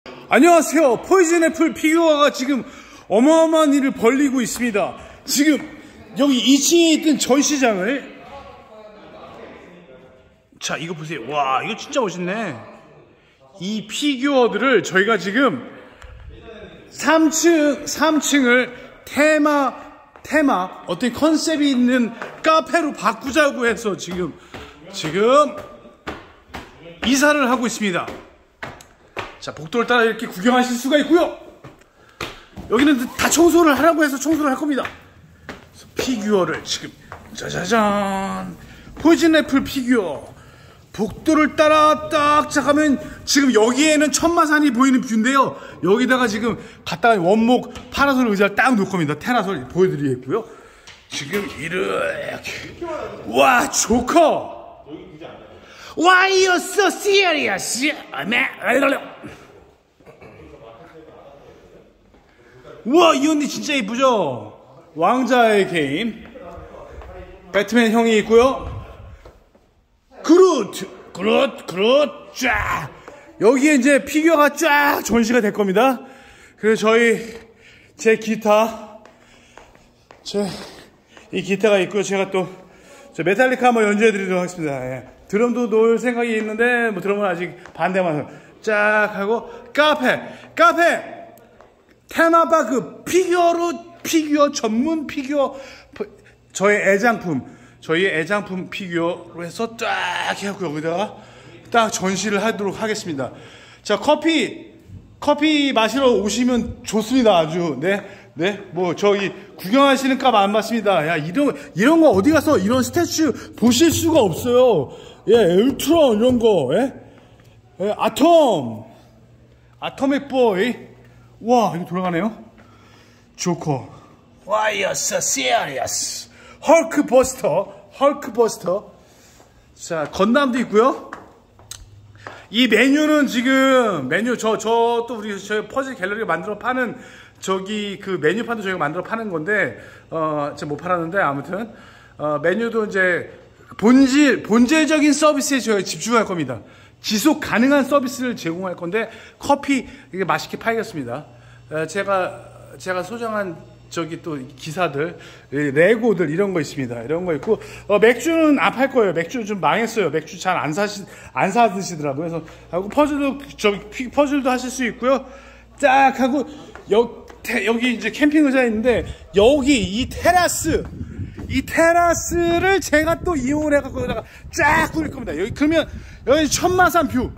안녕하세요. 포이즌애플 피규어가 지금 어마어마한 일을 벌리고 있습니다. 지금 여기 2층에 있던 전시장을, 자 이거 보세요. 와 이거 진짜 멋있네. 이 피규어들을 저희가 지금 3층을 테마 어떤 컨셉이 있는 카페로 바꾸자고 해서 지금 이사를 하고 있습니다. 자, 복도를 따라 이렇게 구경하실 수가 있고요. 여기는 다 청소를 하라고 해서 청소를 할 겁니다. 피규어를 지금 짜자잔, 포이즌애플 피규어 복도를 따라 딱 가면 지금 여기에는 천마산이 보이는 뷰인데요. 여기다가 지금 갖다가 원목 파라솔 의자를 딱 놓을 겁니다. 테라솔 보여드리겠고요. 지금 이렇게, 와 조커, Why you so serious? 우와 이 언니 진짜 이쁘죠? 왕자의 게임, 배트맨 형이 있고요. 그루트 쫙, 여기에 이제 피규어가 쫙 전시가 될 겁니다. 그래서 제 기타, 이 기타가 있고요. 제가 또 메탈리카 한번 연주해 드리도록 하겠습니다. 예. 드럼도 놓을 생각이 있는데 뭐 드럼은 아직 반대만 쫙 하고, 카페 테마파크 피규어 전문 피규어, 저희 애장품 피규어로 해서 쫙 해갖고 여기다가 딱 전시를 하도록 하겠습니다. 자, 커피 마시러 오시면 좋습니다. 아주. 네, 뭐 저기 구경하시는 값 안 받습니다. 야, 이런 거 어디 가서 이런 스태츄 보실 수가 없어요. 예, 울트론 이런 거, 예, 아토믹 보이, 와 이거 돌아가네요. 조커, Why you so serious? 헐크버스터. 자, 건담도 있고요. 이 메뉴는 지금 또 우리 저희 퍼즐 갤러리가 만들어 파는 저기 그 메뉴판도 저희가 만들어 파는 건데, 제가 못 팔았는데 아무튼 메뉴도 이제 본질적인 서비스에 저희가 집중할 겁니다. 지속 가능한 서비스를 제공할 건데, 커피 이게 맛있게 팔겠습니다. 제가 소장한 저기 또 기사들, 레고들 이런 거 있습니다. 이런 거 있고, 맥주는 안 팔 거예요. 맥주는 좀 망했어요. 맥주 잘 안 사드시더라고요. 그래서 하고 퍼즐도 하실 수 있고요. 딱 하고 여기 이제 캠핑 의자 있는데, 여기 이 테라스를 제가 또 이용을 해갖고 여기다가 쫙 꾸밀 겁니다. 그러면 여기 천마산 뷰.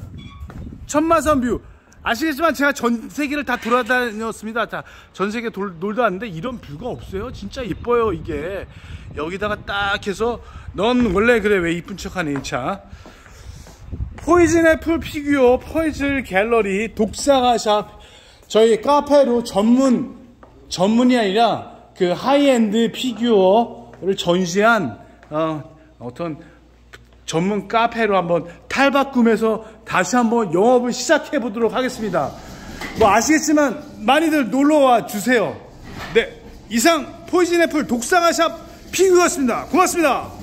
아시겠지만 제가 전 세계를 다 돌아다녔습니다. 전 세계 놀다 왔는데 이런 뷰가 없어요. 진짜 이뻐요 이게. 여기다가 딱 해서, 넌 원래 그래 왜 이쁜 척하니. 자, 포이즌애플 피규어 포이즐 갤러리 독사가샵, 저희 카페로 전문이 아니라 그 하이엔드 피규어를 전시한 어떤 전문 카페로 한번 탈바꿈해서 다시 한번 영업을 시작해 보도록 하겠습니다. 뭐 아시겠지만 많이들 놀러와 주세요. 네, 이상 포이즌애플 독사가샵 피규어였습니다. 고맙습니다.